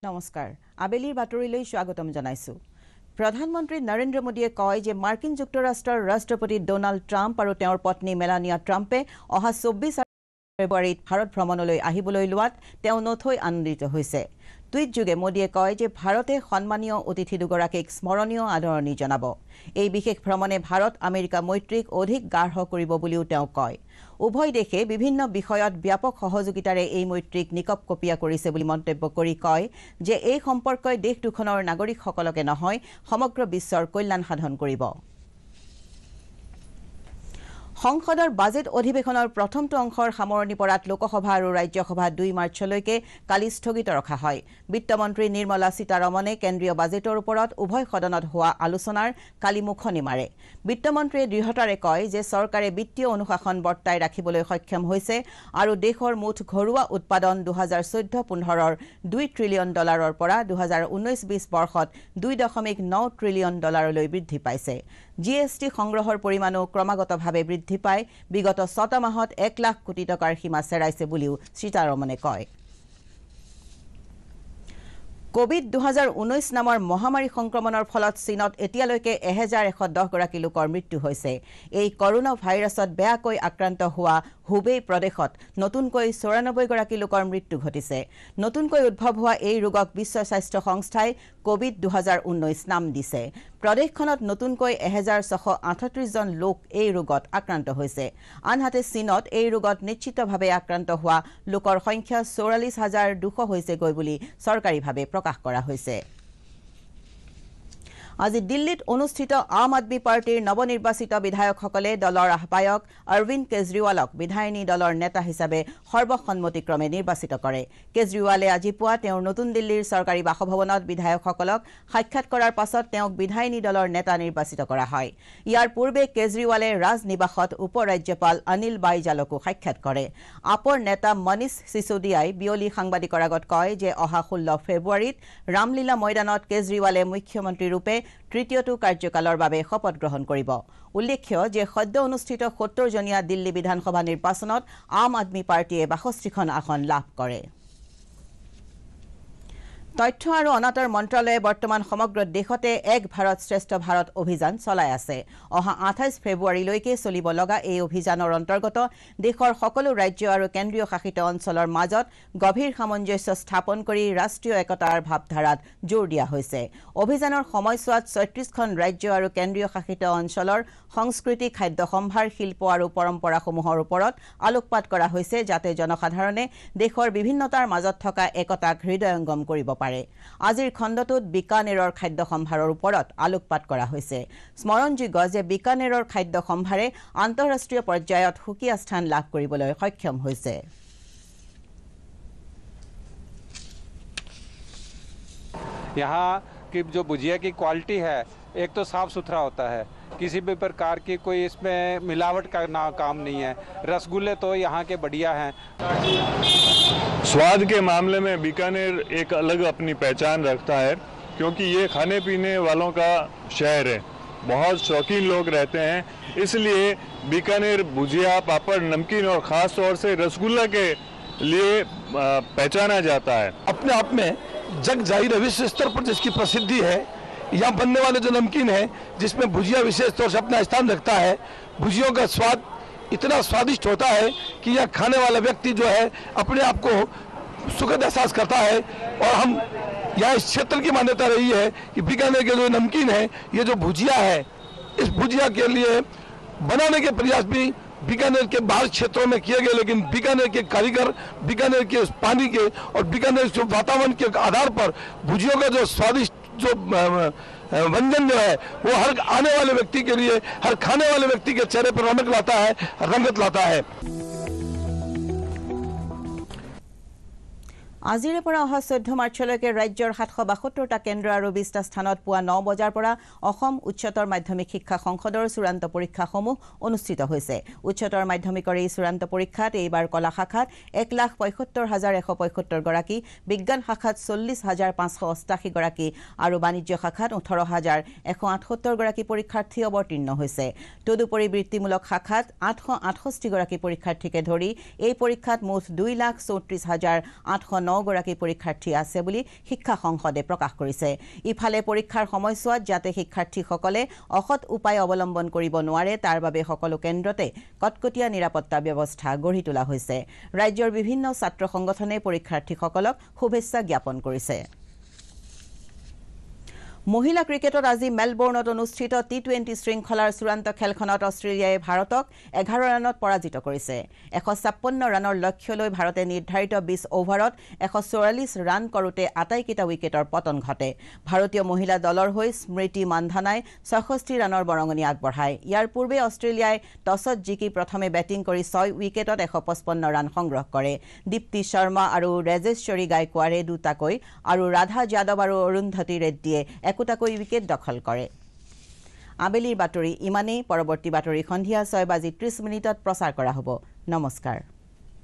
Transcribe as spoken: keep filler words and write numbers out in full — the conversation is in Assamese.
নমস্কাৰ আবেলিৰ বাতৰিলৈ স্বাগতম জনাইছো প্ৰধানমন্ত্ৰী নৰেন্দ্ৰ মোদীয়ে কয় যে মাৰ্কিন যুক্তৰাষ্ট্ৰৰ ৰাষ্ট্ৰপতি ডোনাল্ড ট্ৰাম্প আৰু তেওঁৰ পত্নী মেলানিয়া ট্ৰাম্পে অহা চৌব্বিছ ফেব্ৰুৱাৰীত ভাৰত ভ্ৰমণলৈ আহিবলৈ লোৱাত তেওঁ নথৈ আনন্দিত হৈছে টুইট যোগে মোদীয়ে কয় যে ভাৰতে সন্মানীয় অতিথি দুগৰাকীক স্মৰণীয় আদৰণি জনাব এই বিশেষ ভ্ৰমণে ভাৰত আমেৰিকা মৈত্ৰীক অধিক গাঢ় কৰিব বুলিও তেওঁ কয় উভয় দেশে বিভিন্ন বিষয়ত ব্যাপক সহযোগিতাৰে এই মৈত্ৰীক নিকপ কপিয়া কৰিছে বুলি মন্তব্য কৰি কয় যে এই সম্পৰ্কই দেশ দুখনৰ নাগৰিকসকলকে নহয় সমগ্ৰ বিশ্বৰ কল্যাণ সাধন কৰিব সংসদৰ বাজেট অধিৱেশনৰ প্ৰথমটো অংশৰ সামৰণি পৰাত লোকসভা আৰু ৰাজ্যসভা দুই মাৰ্চলৈকে কালি স্থগিত ৰখা হয় বিত্তমন্ত্ৰী নিৰ্মলা সীতাৰমণে কেন্দ্ৰীয় বাজেটৰ ওপৰত উভয় সদনত হোৱা আলোচনাৰ কালি মুখনি মাৰে বিত্তমন্ত্ৰীয়ে দৃঢ়তাৰে কয় যে চৰকাৰে বিত্তীয় অনুশাসন বৰ্তাই ৰাখিবলৈ সক্ষম হৈছে আৰু দেশৰ মুঠ ঘৰুৱা উৎপাদন দুই হাজাৰ চৈধ্য পোন্ধৰৰ দুই ট্ৰিলিয়ন ডলাৰৰ পৰা দুই হাজাৰ ঊনৈশ বিশ বৰ্ষত দুই দশমিক ন ট্ৰিলিয়ন ডলাৰলৈ বৃদ্ধি পাইছে জি এছ টি সংগ্ৰহৰ পৰিমাণো ক্ৰমাগতভাৱে বৃদ্ধি পাই বিগত ছটা মাহত এক লাখ কোটি টকাৰ সীমা চেৰাইছে বুলিও সীতাৰমণে কয় কোভিড দুই হাজাৰ ঊনৈশ নামৰ মহামাৰী সংক্ৰমণৰ ফলত চীনত এতিয়ালৈকে এক হাজাৰ এশ দহ গৰাকী লোকৰ মৃত্যু হৈছে এই কৰোনা ভাইৰাছত বেয়াকৈ আক্ৰান্ত হোৱা হুবেই প্ৰদেশত নতুনকৈ চৌৰানব্বৈ গৰাকী লোকৰ মৃত্যু ঘটিছে নতুনকৈ উদ্ভৱ হোৱা এই ৰোগক বিশ্ব স্বাস্থ্য সংস্থাই কোভিড দুই হাজাৰ ঊনৈশ নাম দিছে প্ৰদেশখনত নতুনকৈ এক হাজাৰ ছশ আঠত্ৰিশ জন লোক এই ৰোগত আক্ৰান্ত হৈছে আনহাতে চীনত এই ৰোগত নিশ্চিতভাৱে আক্ৰান্ত হোৱা লোকৰ সংখ্যা চৌৰাল্লিছ হাজাৰ দুশ হৈছেগৈ বুলি চৰকাৰীভাৱে প্ৰকাশ কৰা হৈছে আজি দিল্লীত অনুষ্ঠিত আম আদমি পাৰ্টিৰ নৱনিৰ্বাচিত বিধায়কসকলে দলৰ আহ্বায়ক অৰবিন্দ কেজৰিৱালক বিধায়িনী দলৰ নেতা হিচাপে সৰ্বসন্মতিক্ৰমে নিৰ্বাচিত কৰে কেজৰিৱালে আজি পুৱা তেওঁৰ নতুন দিল্লীৰ চৰকাৰী বাসভৱনত বিধায়কসকলক সাক্ষাৎ কৰাৰ পাছত তেওঁক বিধায়িনী দলৰ নেতা নিৰ্বাচিত কৰা হয় ইয়াৰ পূৰ্বে কেজৰিৱালে ৰাজনিবাসত উপ ৰাজ্যপাল অনিল বাইজালকো সাক্ষাৎ কৰে আপৰ নেতা মনীষ সিসোদিয়াই বিয়লি সাংবাদিকৰ আগত কয় যে অহা ষোল্ল ফেব্ৰুৱাৰীত ৰামলীলা ময়দানত কেজৰিৱালে মুখ্যমন্ত্ৰী ৰূপে তৃতীয়টো কাৰ্যকালৰ বাবে শপত গ্ৰহণ কৰিব উল্লেখ্য যে সদ্য অনুষ্ঠিত সত্তৰ জনীয়া দিল্লী বিধানসভা নিৰ্বাচনত আম আদমি পাৰ্টিয়ে বাষষ্ঠিখন আসন লাভ কৰে তথ্য আৰু অনাতাঁৰ মন্ত্ৰালয়ে বৰ্তমান সমগ্ৰ দেশতে এক ভাৰত শ্ৰেষ্ঠ ভাৰত অভিযান চলাই আছে অহা আঠাইছ ফেব্ৰুৱাৰীলৈকে চলিব লগা এই অভিযানৰ অন্তৰ্গত দেশৰ সকলো ৰাজ্য আৰু কেন্দ্ৰীয় শাসিত অঞ্চলৰ মাজত গভীৰ সামঞ্জস্য স্থাপন কৰি ৰাষ্ট্ৰীয় একতাৰ ভাৱধাৰাত জোৰ দিয়া হৈছে অভিযানৰ সময়ছোৱাত ছয়ত্ৰিশখন ৰাজ্য আৰু কেন্দ্ৰীয় শাসিত অঞ্চলৰ সংস্কৃতি খাদ্য সম্ভাৰ শিল্প আৰু পৰম্পৰাসমূহৰ ওপৰত আলোকপাত কৰা হৈছে যাতে জনসাধাৰণে দেশৰ বিভিন্নতাৰ মাজত থকা একতাক হৃদয়ংগম কৰিব পাৰে আজিৰ খণ্ডটোত বিকানেৰৰ খাদ্য সম্ভাৰৰ ওপৰত আলোকপাত কৰা হৈছে স্মৰণযোগ্য যে বিকানেৰৰ খাদ্য সম্ভাৰে আন্তঃৰাষ্ট্ৰীয় পৰ্যায়ত সুকীয়া স্থান লাভ কৰিবলৈ সক্ষম হৈছে यहाँ की जो भुजिया की क्वालिटी है एक तो साफ सुथरा होता है किसी भी प्रकार की कोई इसमें मिलावट का ना काम नहीं है रसगुल्ले तो यहाँ के बढ़िया हैं स्वाद के मामले में बीकानेर एक अलग अपनी पहचान रखता है क्योंकि ये खाने पीने वालों का शहर है बहुत शौकीन लोग रहते हैं इसलिए बीकानेर भुजिया पापड़ नमकीन और ख़ास तौर से रसगुल्ला के लिए पहचाना जाता है अपने आप में जग जाहिर है विश्व स्तर पर जिसकी प्रसिद्धि है यहाँ बनने वाले जो नमकीन है जिसमें भुजिया विशेष तौर से अपना स्थान रखता है भुजियों का स्वाद इतना स्वादिष्ट होता है कि यह खाने वाला व्यक्ति जो है अपने आप को सुखद एहसास करता है और हम यहाँ इस क्षेत्र की मान्यता रही है कि बीकानेर के जो नमकीन है ये जो भुजिया है इस भुजिया के लिए बनाने के प्रयास भी बीकानेर के बाहर क्षेत्रों में किए गए लेकिन बीकानेर के कारीगर बीकानेर के पानी के और बीकानेर के वातावरण के आधार पर भुजियों का जो स्वादिष्ट जो व्यंजन जो है वो हर आने वाले व्यक्ति के लिए हर खाने वाले व्यक्ति के चेहरे पर रौनक लाता है रंगत लाता है আজিৰে পৰা অহা চৈধ্য মাৰ্চলৈকে ৰাজ্যৰ সাতশ বাসত্তৰটা কেন্দ্ৰ আৰু বিশটা স্থানত পুৱা ন বজাৰ পৰা অসম উচ্চতৰ মাধ্যমিক শিক্ষা সংসদৰ চূড়ান্ত পৰীক্ষাসমূহ অনুষ্ঠিত হৈছে উচ্চতৰ মাধ্যমিকৰ এই চূড়ান্ত পৰীক্ষাত এইবাৰ কলা শাখাত এক লাখ পঁয়সত্তৰ হাজাৰ এশ পঁয়সত্তৰ গৰাকী বিজ্ঞান শাখাত চল্লিছ হাজাৰ পাঁচশ অষ্টাশী গৰাকী আৰু বাণিজ্য শাখাত ওঠৰ হাজাৰ এশ আঠসত্তৰ গৰাকী পৰীক্ষাৰ্থী অৱতীৰ্ণ হৈছে তদুপৰি বৃত্তিমূলক শাখাত আঠশ আঠষষ্ঠি গৰাকী পৰীক্ষাৰ্থীকে ধৰি এই পৰীক্ষাত মুঠ দুই লাখ চৌত্ৰিছ হাজাৰ আঠশ ন গৰাকী পৰীক্ষাৰ্থী আছে বুলি শিক্ষা সংসদে প্ৰকাশ কৰিছে ইফালে পৰীক্ষাৰ সময়ছোৱাত যাতে শিক্ষাৰ্থীসকলে অসৎ উপায় অৱলম্বন কৰিব নোৱাৰে তাৰ বাবে সকলো কেন্দ্ৰতে কটকটীয়া নিৰাপত্তা ব্যৱস্থা গঢ়ি তোলা হৈছে ৰাজ্যৰ বিভিন্ন ছাত্ৰ সংগঠনে পৰীক্ষাৰ্থীসকলক শুভেচ্ছা জ্ঞাপন কৰিছে মহিলা ক্ৰিকেটত আজি মেলবোৰ্ণত অনুষ্ঠিত টি টুৱেণ্টি শৃংখলাৰ চূড়ান্ত খেলখনত অষ্ট্ৰেলিয়াই ভাৰতক এঘাৰ ৰানত পৰাজিত কৰিছে এশ ছাপন্ন ৰানৰ লক্ষ্য লৈ ভাৰতে নিৰ্ধাৰিত বিশ অভাৰত এশ চৌৰাল্লিছ ৰান কৰোতে আটাইকেইটা উইকেটৰ পতন ঘটে ভাৰতীয় মহিলা দলৰ হৈ স্মৃতি মান্ধানাই ছয়ষষ্ঠি ৰানৰ বৰঙণি আগবঢ়ায় ইয়াৰ পূৰ্বে অষ্ট্ৰেলিয়াই টছত জিকি প্ৰথমে বেটিং কৰি ছয় উইকেটত এশ পঁচপন্ন ৰান সংগ্ৰহ কৰে দীপ্তি শৰ্মা আৰু ৰাজেশ্বৰী গায়কোৱাড়ে দুটাকৈ আৰু ৰাধা যাদৱ আৰু অৰুন্ধতী ৰেড্ডীয়ে একোটাকৈ উইকেট দখল কৰে আবেলিৰ বাতৰি ইমানেই পৰৱৰ্তী বাতৰি সন্ধিয়া ছয় বাজি ত্ৰিশ মিনিটত প্ৰচাৰ কৰা হ'ব নমস্কাৰ